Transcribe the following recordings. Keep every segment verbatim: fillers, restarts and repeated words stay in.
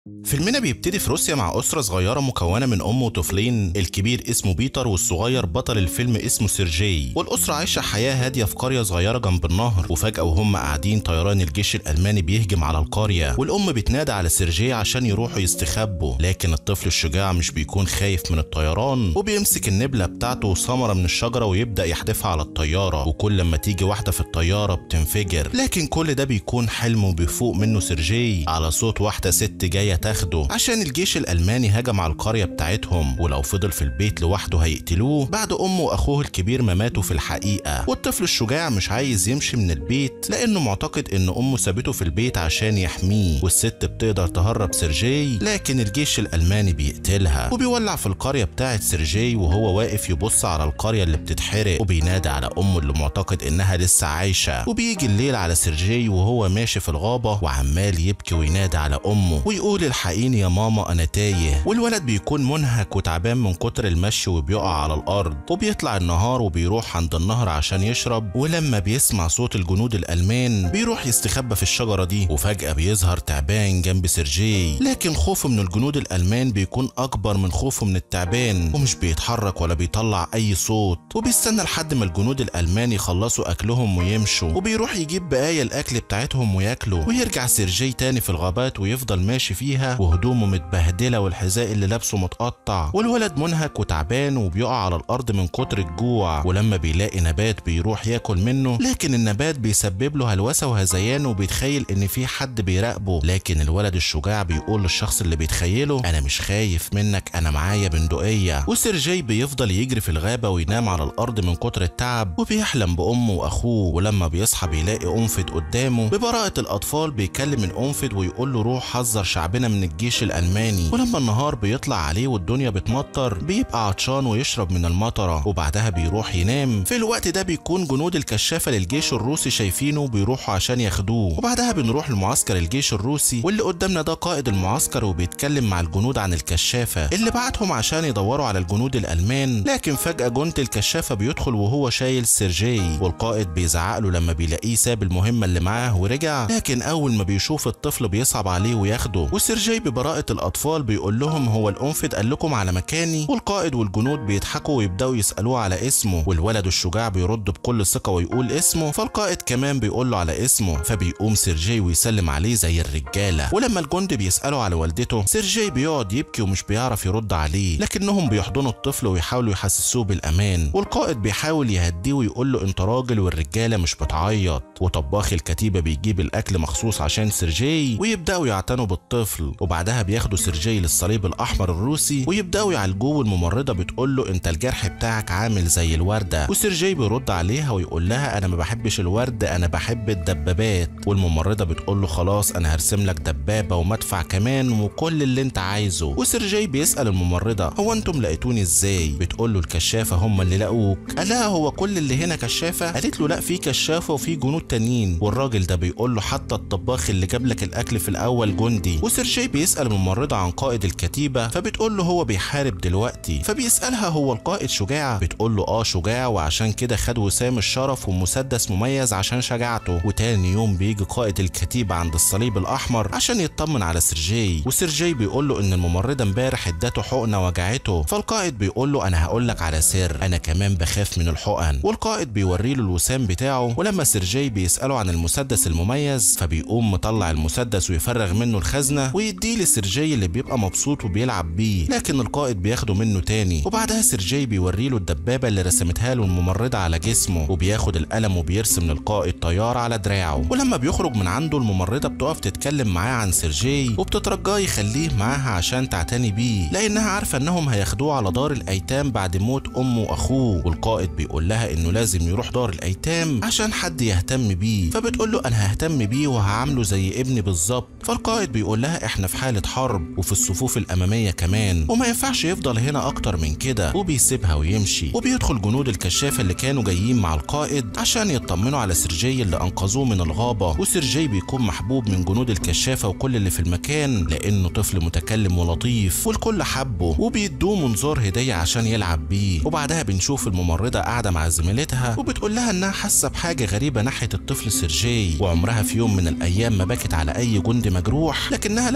فيلمنا بيبتدي في روسيا مع أسرة صغيرة مكونة من أم وطفلين، الكبير اسمه بيتر والصغير بطل الفيلم اسمه سيرجي، والأسرة عايشة حياة هادية في قرية صغيرة جنب النهر. وفجأة وهم قاعدين طيران الجيش الألماني بيهجم على القرية، والأم بتنادى على سيرجي عشان يروحوا يستخبوا، لكن الطفل الشجاع مش بيكون خايف من الطيران وبيمسك النبلة بتاعته وثمرة من الشجرة ويبدأ يحدفها على الطيارة، وكل لما تيجي واحدة في الطيارة بتنفجر. لكن كل ده بيكون حلم وبيفوق منه سيرجي على صوت واحدة ست جاية تاخده عشان الجيش الألماني هجم على القرية بتاعتهم، ولو فضل في البيت لوحده هيقتلوه بعد أمه وأخوه الكبير ما ماتوا في الحقيقة. والطفل الشجاع مش عايز يمشي من البيت لأنه معتقد إن أمه سابته في البيت عشان يحميه، والست بتقدر تهرب سيرجي لكن الجيش الألماني بيقتلها. وبيولع في القرية بتاعت سيرجي وهو واقف يبص على القرية اللي بتتحرق، وبينادي على أمه اللي معتقد إنها لسه عايشة. وبيجي الليل على سيرجي وهو ماشي في الغابة وعمال يبكي وينادي على أمه ويقول الحقيني يا ماما أنا تايه. والولد بيكون منهك وتعبان من كتر المشي وبيقع على الأرض، وبيطلع النهار وبيروح عند النهر عشان يشرب، ولما بيسمع صوت الجنود الألمان بيروح يستخبى في الشجرة دي. وفجأة بيظهر تعبان جنب سيرجي، لكن خوفه من الجنود الألمان بيكون أكبر من خوفه من التعبان، ومش بيتحرك ولا بيطلع أي صوت، وبيستنى لحد ما الجنود الألمان يخلصوا أكلهم ويمشوا، وبيروح يجيب بقايا الأكل بتاعتهم وياكله. ويرجع سيرجي تاني في الغابات ويفضل ماشي فيها وهدومه متبهدلة والحذاء اللي لابسه متقطع، والولد منهك وتعبان وبيقع على الأرض من كتر الجوع. ولما بيلاقي نبات بيروح ياكل منه، لكن النبات بيسبب له هلوسة وهذيان وبيتخيل إن في حد بيراقبه، لكن الولد الشجاع بيقول للشخص اللي بيتخيله أنا مش خايف منك، أنا معايا بندقية. وسيرجي بيفضل يجري في الغابة وينام على الأرض من كتر التعب، وبيحلم بأمه وأخوه. ولما بيصحى بيلاقي أنفد قدامه ببراءة الأطفال بيكلم الأنفد ويقول له روح حذر شعبنا من الجيش الألماني. ولما النهار بيطلع عليه والدنيا بتمطر بيبقى عطشان ويشرب من المطرة، وبعدها بيروح ينام. في الوقت ده بيكون جنود الكشافة للجيش الروسي شايفينه بيروحوا عشان ياخدوه. وبعدها بنروح لمعسكر الجيش الروسي، واللي قدامنا ده قائد المعسكر وبيتكلم مع الجنود عن الكشافة اللي بعتهم عشان يدوروا على الجنود الألمان. لكن فجأة جندي الكشافة بيدخل وهو شايل سيرجي، والقائد بيزعق له لما بيلاقيه ساب المهمة اللي معاه ورجع، لكن أول ما بيشوف الطفل بيصعب عليه وياخده. وسيرجي ببراءة الأطفال بيقول لهم هو الأنفد قال لكم على مكاني؟ والقائد والجنود بيضحكوا ويبدأوا يسألوه على اسمه، والولد الشجاع بيرد بكل ثقة ويقول اسمه، فالقائد كمان بيقول له على اسمه. فبيقوم سيرجي ويسلم عليه زي الرجالة. ولما الجندي بيسألوا على والدته سيرجي بيقعد يبكي ومش بيعرف يرد عليه، لكنهم بيحضنوا الطفل ويحاولوا يحسسوه بالأمان. والقائد بيحاول يهديه ويقول له انت راجل والرجالة مش بتعيط. وطباخ الكتيبة بيجيب الأكل مخصوص عشان سيرجي ويبدأوا يعتنوا بالطفل. وبعدها بياخدوا سيرجي للصليب الأحمر الروسي ويبدأوا يعالجوه، والممرضة بتقول له انت الجرح بتاعك عامل زي الوردة. وسيرجي بيرد عليها ويقول لها انا ما بحبش الورد، انا بحب الدبابات. والممرضة بتقول له خلاص انا هرسم لك دبابة ومدفع كمان وكل اللي انت عايزه. وسيرجي بيسأل الممرضة هو انتم لقيتوني ازاي؟ بتقول له الكشافة هم اللي لقوك. قال لها هو كل اللي هنا كشافة؟ قالت له لا في كشافة وفي جنود تانيين. والراجل ده بيقول له حتى الطباخ اللي جاب لك الاكل في الاول جندي. وسيرجي بيسأل الممرضة عن قائد الكتيبة، فبتقول له هو بيحارب دلوقتي. فبيسألها هو القائد شجاع؟ بتقول له اه شجاع، وعشان كده خد وسام الشرف ومسدس مميز عشان شجاعته. وتاني يوم بيجي قائد الكتيبة عند الصليب الأحمر عشان يطمن على سيرجي. وسيرجي بيقول له ان الممرضة امبارح ادته حقنة وجعته. فالقائد بيقول له انا هقول لك على سر، انا كمان بخاف من الحقن. والقائد بيوري له الوسام بتاعه، ولما سيرجي بيسأله عن المسدس المميز فبيقوم مطلع المسدس ويفرغ منه الخزنة ويديه لسيرجي اللي بيبقى مبسوط وبيلعب بيه، لكن القائد بياخده منه تاني. وبعدها سيرجي بيوري له الدبابة اللي رسمتها له الممرضة على جسمه، وبياخد القلم وبيرسم للقائد طيارة على دراعه. ولما بيخرج من عنده الممرضة بتقف تتكلم معاه عن سيرجي وبتترجاه يخليه معاها عشان تعتني بيه، لانها عارفة انهم هياخدوه على دار الايتام بعد موت امه واخوه. والقائد بيقول لها انه لازم يروح دار الايتام عشان حد يهتم بيه. فبتقول له انا ههتم بيه وهعامله زي ابني بالظبط. فالقائد بيقول لها احنا في حالة حرب وفي الصفوف الامامية كمان، وما ينفعش يفضل هنا اكتر من كده. وبيسيبها ويمشي. وبيدخل جنود الكشافة اللي كانوا جايين مع القائد عشان يطمنوا على سيرجي اللي انقذوه من الغابة. وسيرجي بيكون محبوب من جنود الكشافة وكل اللي في المكان لانه طفل متكلم ولطيف والكل حبه، وبيدوه منظار هدية عشان يلعب بيه. وبعدها بنشوف الممرضة قاعدة مع زميلتها وبتقول لها انها حاسة بحاجة غريبة ناحية الطفل سيرجي، وعمرها في يوم من الايام ما بكت على اي جندي مجروح، لكنها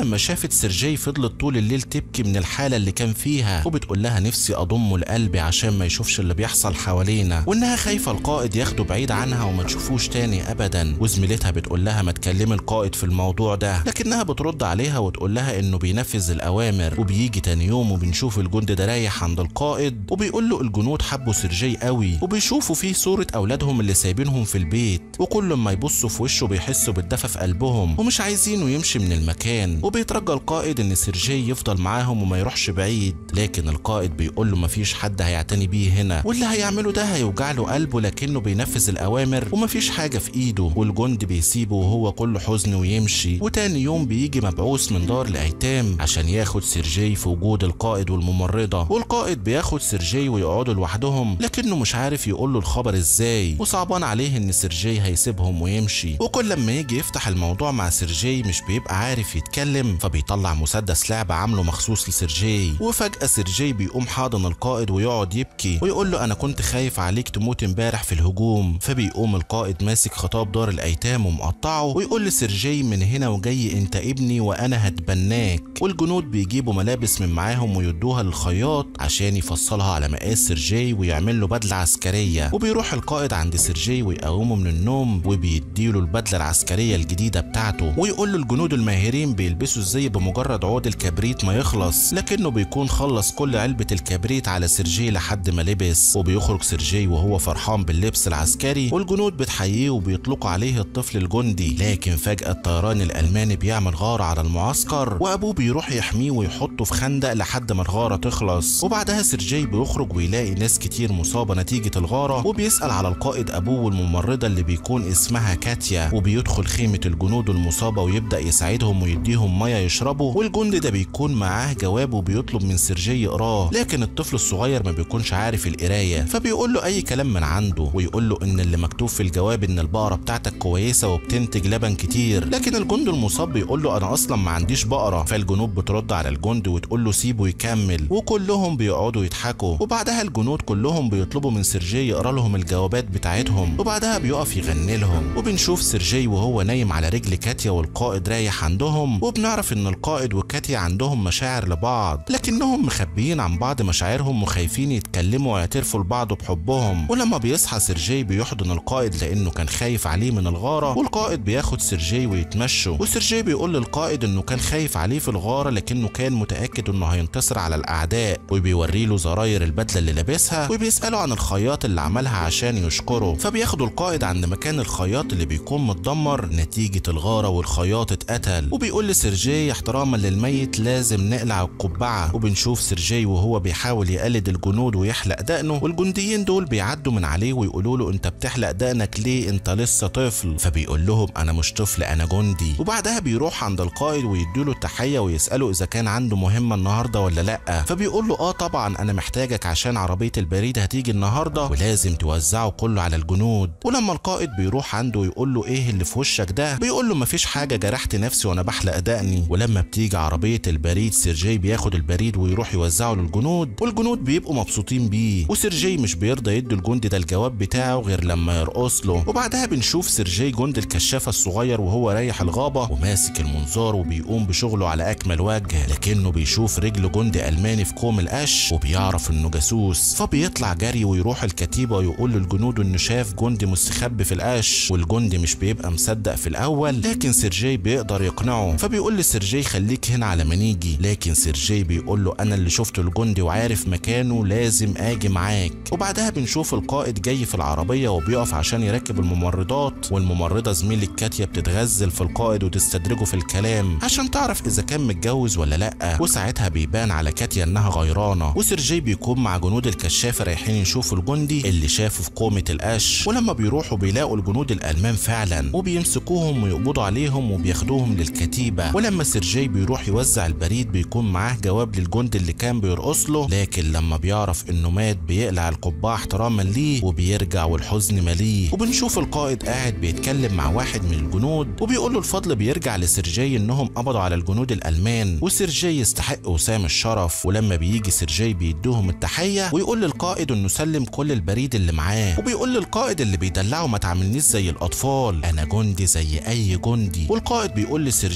لما شافت سيرجي فضلت طول الليل تبكي من الحالة اللي كان فيها، وبتقول لها نفسي اضمه لقلبي عشان ما يشوفش اللي بيحصل حوالينا، وانها خايفة القائد ياخده بعيد عنها وما تشوفوش تاني ابدا. وزميلتها بتقول لها ما تكلمي القائد في الموضوع ده، لكنها بترد عليها وتقول لها انه بينفذ الاوامر. وبيجي تاني يوم وبنشوف الجندي ده رايح عند القائد وبيقول له الجنود حبوا سيرجي قوي، وبيشوفوا فيه صورة اولادهم اللي سايبينهم في البيت، وكل ما يبصوا في وشه بيحسوا بالدفى في قلبهم ومش عايزينه يمشي من المكان. وبيترجى القائد ان سيرجي يفضل معاهم وما يروحش بعيد، لكن القائد بيقول له مفيش حد هيعتني بيه هنا، واللي هيعمله ده هيوجع له قلبه، لكنه بينفذ الاوامر ومفيش حاجه في ايده. والجندي بيسيبه وهو كله حزن ويمشي. وتاني يوم بيجي مبعوث من دار الايتام عشان ياخد سيرجي في وجود القائد والممرضه، والقائد بياخد سيرجي ويقعدوا لوحدهم، لكنه مش عارف يقول له الخبر ازاي، وصعبان عليه ان سيرجي هيسيبهم ويمشي. وكل لما يجي يفتح الموضوع مع سيرجي مش بيبقى عارف يتكلم، فبيطلع مسدس لعبه عامله مخصوص لسيرجي. وفجاه سيرجي بيقوم حاضن القائد ويقعد يبكي ويقول له انا كنت خايف عليك تموت امبارح في الهجوم. فبيقوم القائد ماسك خطاب دار الايتام ومقطعه ويقول لسيرجي من هنا وجاي انت ابني وانا هتبناك. والجنود بيجيبوا ملابس من معاهم ويدوها للخياط عشان يفصلها على مقاس سيرجي ويعمل له بدله عسكريه. وبيروح القائد عند سيرجي ويقومه من النوم وبيديله البدله العسكريه الجديده بتاعته، ويقول له الجنود الماهرين بيلبسوا الزي بمجرد عود الكبريت ما يخلص، لكنه بيكون خلص كل علبه الكبريت على سيرجي لحد ما لبس. وبيخرج سيرجي وهو فرحان باللبس العسكري، والجنود بتحييه وبيطلقوا عليه الطفل الجندي. لكن فجاه الطيران الالماني بيعمل غاره على المعسكر، وابوه بيروح يحميه ويحطه في خندق لحد ما الغاره تخلص. وبعدها سيرجي بيخرج ويلاقي ناس كتير مصابه نتيجه الغاره، وبيسال على القائد ابوه والممرضه اللي بيكون اسمها كاتيا، وبيدخل خيمه الجنود المصابه ويبدا يساعدهم ويديهم ميه يشربوا. والجندي ده بيكون معاه جواب وبيطلب من سيرجي يقراه، لكن الطفل الصغير ما بيكونش عارف القرايه، فبيقول له اي كلام من عنده، ويقول له ان اللي مكتوب في الجواب ان البقره بتاعتك كويسه وبتنتج لبن كتير. لكن الجندي المصاب بيقول له انا اصلا ما عنديش بقره. فالجنود بترد على الجندي وتقول له سيبه يكمل، وكلهم بيقعدوا يضحكوا. وبعدها الجنود كلهم بيطلبوا من سيرجي يقرا لهم الجوابات بتاعتهم، وبعدها بيقف يغني لهم. وبنشوف سيرجي وهو نايم على رجل كاتيا والقائد رايح عندهم، وبنعرف ان القائد وكاتيا عندهم مشاعر لبعض، لكنهم مخبيين عن بعض مشاعرهم وخايفين يتكلموا ويعترفوا لبعض بحبهم. ولما بيصحى سيرجي بيحضن القائد لانه كان خايف عليه من الغاره، والقائد بياخد سيرجي ويتمشوا. وسيرجي بيقول للقائد انه كان خايف عليه في الغاره لكنه كان متاكد انه هينتصر على الاعداء، وبيوري له زراير البدله اللي لابسها، وبيساله عن الخياط اللي عملها عشان يشكره. فبياخدوا القائد عند مكان الخياط اللي بيكون متدمر نتيجه الغاره والخياط اتقتل. وبيقول لسيرجي احتراما للميت لازم نقلع القبعه. وبنشوف سيرجي وهو بيحاول يقلد الجنود ويحلق دقنه، والجنديين دول بيعدوا من عليه ويقولوا له انت بتحلق دقنك ليه انت لسه طفل؟ فبيقول لهم انا مش طفل انا جندي. وبعدها بيروح عند القائد ويديله التحيه ويساله اذا كان عنده مهمه النهارده ولا لا. فبيقول له اه طبعا انا محتاجك عشان عربيه البريد هتيجي النهارده ولازم توزعه كله على الجنود. ولما القائد بيروح عنده ويقول له ايه اللي في وشك ده، بيقول له مفيش حاجه جرحت نفسي وانا بحلق دقني. ولما بتيجي عربيه البريد سيرجي بياخد البريد ويروح يوزعه للجنود، والجنود بيبقوا مبسوطين بيه. وسيرجي مش بيرضى يدي الجندي ده الجواب بتاعه غير لما يرقص له. وبعدها بنشوف سيرجي جندي الكشافه الصغير وهو رايح الغابه وماسك المنظار وبيقوم بشغله على اكمل وجه، لكنه بيشوف رجل جندي الماني في كوم القش وبيعرف انه جاسوس. فبيطلع جري ويروح الكتيبه ويقول للجنود انه شاف جندي مستخبي في القش، والجندي مش بيبقى مصدق في الاول، لكن سيرجي بيقدر يقنعه. فبيقول لسيرجي خليك هنا على ما نيجي، لكن سيرجي بيقول له انا اللي شفت الجندي وعارف مكانه لازم اجي معاك. وبعدها بنشوف القائد جاي في العربيه وبيقف عشان يركب الممرضات، والممرضه زميلة كاتيا بتتغزل في القائد وتستدرجه في الكلام عشان تعرف اذا كان متجوز ولا لا. وساعتها بيبان على كاتيا انها غيرانه. وسيرجي بيكون مع جنود الكشافه رايحين يشوفوا الجندي اللي شافه في قومه القش، ولما بيروحوا بيلاقوا الجنود الالمان فعلا وبيمسكوهم ويقبضوا عليهم وبياخدوهم للكتيبه. ولما سيرجي بيروح يوزع البريد بيكون معاه جواب للجندي اللي كان بيرقص له، لكن لما بيعرف انه مات بيقلع القبعه احتراما ليه وبيرجع والحزن مليه. وبنشوف القائد قاعد بيتكلم مع واحد من الجنود وبيقول له الفضل بيرجع لسيرجي انهم قبضوا على الجنود الالمان وسيرجي يستحق وسام الشرف. ولما بيجي سيرجي بيدوهم التحيه ويقول للقائد انه سلم كل البريد اللي معاه، وبيقول للقائد اللي بيدلعه ما تعاملنيش زي الاطفال، انا جندي زي اي جندي. والقائد بيقول لسيرجي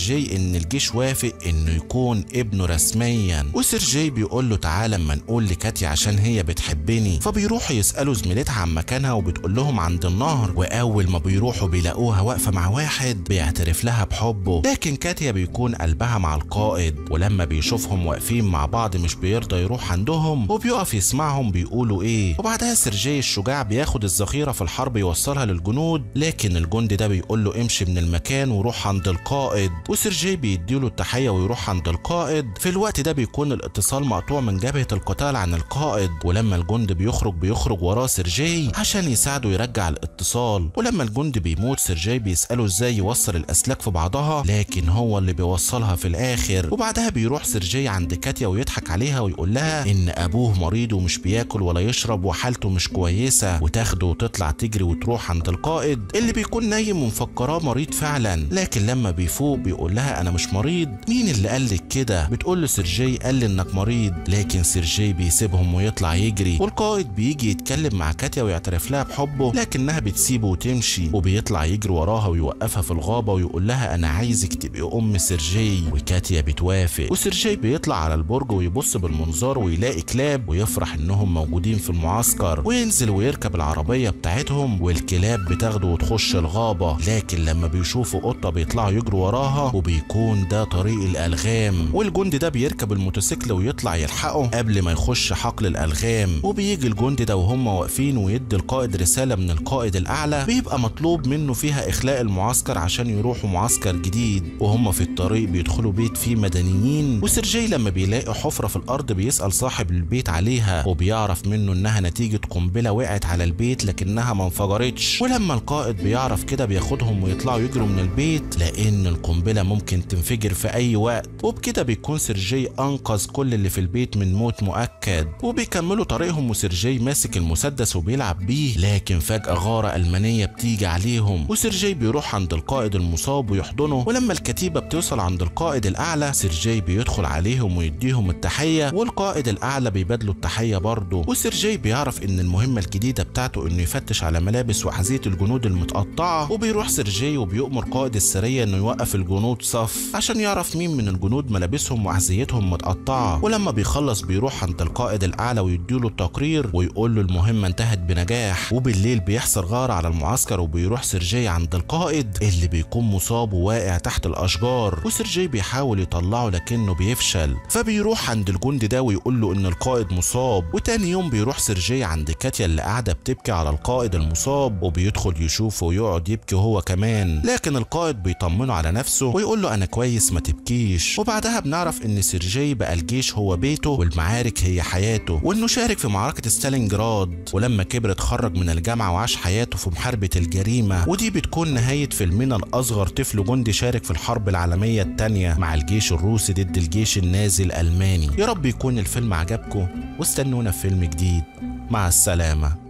ان الجيش وافق انه يكون ابنه رسميا. وسيرجي بيقول له تعالى اما نقول لكاتيا عشان هي بتحبني. فبيروحوا يسالوا زميلتها عن مكانها وبتقول لهم عند النهر، واول ما بيروحوا بيلاقوها واقفه مع واحد بيعترف لها بحبه. لكن كاتيا بيكون قلبها مع القائد، ولما بيشوفهم واقفين مع بعض مش بيرضى يروح عندهم وبيقف يسمعهم بيقولوا ايه. وبعدها سيرجي الشجاع بياخد الذخيره في الحرب يوصلها للجنود، لكن الجندي ده بيقول له امشي من المكان وروح عند القائد. وسيرجي بيديله التحيه ويروح عند القائد. في الوقت ده بيكون الاتصال مقطوع من جبهه القتال عن القائد، ولما الجندي بيخرج بيخرج وراه سيرجي عشان يساعده يرجع الاتصال. ولما الجندي بيموت سيرجي بيساله ازاي يوصل الاسلاك في بعضها، لكن هو اللي بيوصلها في الاخر. وبعدها بيروح سيرجي عند كاتيا ويضحك عليها ويقول لها ان ابوه مريض ومش بياكل ولا يشرب وحالته مش كويسه، وتاخده وتطلع تجري وتروح عند القائد اللي بيكون نايم ومفكراه مريض فعلا. لكن لما بيفوق بيقول لها انا مش مريض. مين اللي قال لك كده؟ بتقول له سيرجي قال لي انك مريض. لكن سيرجي بيسيبهم ويطلع يجري، والقائد بيجي يتكلم مع كاتيا ويعترف لها بحبه، لكنها بتسيبه وتمشي. وبيطلع يجري وراها ويوقفها في الغابه ويقول لها انا عايزك تبقي ام سيرجي. وكاتيا بتوافق. وسيرجي بيطلع على البرج ويبص بالمنظار ويلاقي كلاب ويفرح انهم موجودين في المعسكر، وينزل ويركب العربيه بتاعتهم والكلاب بتاخده وتخش الغابه. لكن لما بيشوفوا قطه بيطلعوا يجروا وراها وبيكون ده طريق الالغام، والجندي ده بيركب الموتوسيكل ويطلع يلحقه قبل ما يخش حقل الالغام. وبيجي الجندي ده وهم واقفين ويدي القائد رساله من القائد الاعلى بيبقى مطلوب منه فيها اخلاء المعسكر عشان يروحوا معسكر جديد. وهم في الطريق بيدخلوا بيت فيه مدنيين، وسيرجي لما بيلاقي حفره في الارض بيسال صاحب البيت عليها وبيعرف منه انها نتيجه قنبله وقعت على البيت لكنها ما انفجرتش. ولما القائد بيعرف كده بياخدهم ويطلعوا يجروا من البيت لان القنبله ممكن تنفجر في اي وقت. وبكده بيكون سيرجي انقذ كل اللي في البيت من موت مؤكد. وبيكملوا طريقهم وسيرجي ماسك المسدس وبيلعب بيه، لكن فجاه غاره المانيه بتيجي عليهم وسيرجي بيروح عند القائد المصاب ويحضنه. ولما الكتيبه بتوصل عند القائد الاعلى سيرجي بيدخل عليهم ويديهم التحيه، والقائد الاعلى بيبادله التحيه برضه. وسيرجي بيعرف ان المهمه الجديده بتاعته انه يفتش على ملابس وحذيه الجنود المتقطعه. وبيروح سيرجي وبيؤمر قائد السريه انه يوقف الجنود صف عشان يعرف مين من الجنود ملابسهم وحذيتهم متقطعه. ولما بيخلص بيروح عند القائد الاعلى ويديله التقرير ويقول له المهمه انتهت بنجاح. وبالليل بيحصل غاره على المعسكر وبيروح سيرجي عند القائد اللي بيكون مصاب وواقع تحت الاشجار، وسيرجي بيحاول يطلعه لكنه بيفشل. فبيروح عند الجندي ده ويقول له ان القائد مصاب. وتاني يوم بيروح سيرجي عند كاتيا اللي قاعده بتبكي على القائد المصاب، وبيدخل يشوفه ويقعد يبكي هو كمان. لكن القائد بيطمنه على نفسه ويقول له انا كويس ما تبكيش. وبعدها بنعرف ان سيرجي بقى الجيش هو بيته والمعارك هي حياته، وانه شارك في معركه ستالينجراد، ولما كبر اتخرج من الجامعه وعاش حياته في محاربه الجريمه. ودي بتكون نهايه فيلمنا الاصغر طفل جندي شارك في الحرب العالميه الثانيه مع الجيش الروسي ضد الجيش النازي الالماني. يا رب يكون الفيلم عجبكم واستنونا في فيلم جديد. مع السلامه.